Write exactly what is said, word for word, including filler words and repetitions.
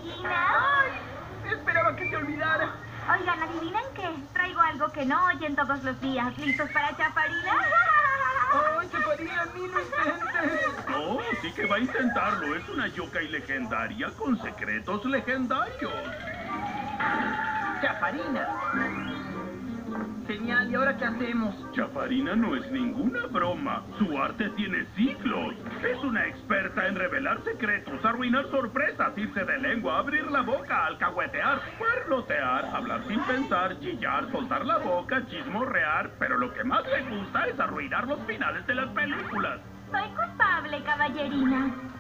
Chafarina. ¡Ay! Esperaba que se olvidara. Oigan, ¿adivinen qué? Traigo algo que no oyen todos los días. ¿Listos para Chafarina? ¡Ay, Chafarina, ni lo intentes! No, sí que va a intentarlo. Es una yokai legendaria con secretos legendarios. Chafarina. Genial, ¿y ahora qué hacemos? Chafarina no es ninguna broma. Su arte tiene siglos. Es una experta en revelar secretos, arruinar sorpresas, irse de lengua, abrir la boca, alcahuetear, cuernotear, hablar sin pensar, chillar, soltar la boca, chismorrear. Pero lo que más le gusta es arruinar los finales de las películas. Soy culpable, caballerina.